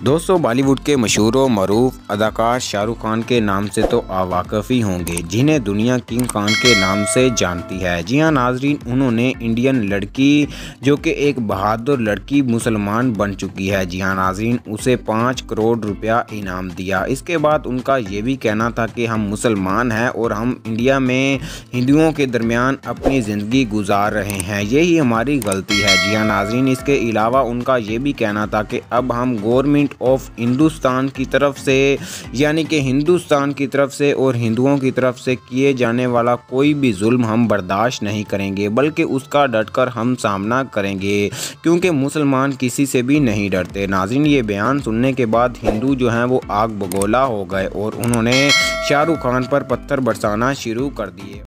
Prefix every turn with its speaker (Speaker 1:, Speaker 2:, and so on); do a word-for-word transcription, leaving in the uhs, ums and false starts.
Speaker 1: दोस्तों, बॉलीवुड के मशहूर व मरूफ अदाकार शाहरुख खान के नाम से तो वाक़िफ़ ही होंगे, जिन्हें दुनिया किंग खान के नाम से जानती है। जी हां नाज़रीन, उन्होंने इंडियन लड़की जो कि एक बहादुर लड़की मुसलमान बन चुकी है, जी हां नाज़रीन, उसे पाँच करोड़ रुपया इनाम दिया। इसके बाद उनका ये भी कहना था कि हम मुसलमान हैं और हम इंडिया में हिंदुओं के दरमियान अपनी ज़िंदगी गुजार रहे हैं, यही हमारी गलती है। जी हां नाज़रीन, इसके अलावा उनका ये भी कहना था कि अब हम गवर्नमेंट ऑफ हिंदुस्तान की तरफ से यानी कि हिंदुस्तान की तरफ से और हिंदुओं की तरफ से किए जाने वाला कोई भी जुल्म हम बर्दाश्त नहीं करेंगे, बल्कि उसका डटकर हम सामना करेंगे, क्योंकि मुसलमान किसी से भी नहीं डरते। नाज़रीन, ये बयान सुनने के बाद हिंदू जो हैं वो आग बगोला हो गए और उन्होंने शाहरुख खान पर पत्थर बरसाना शुरू कर दिए।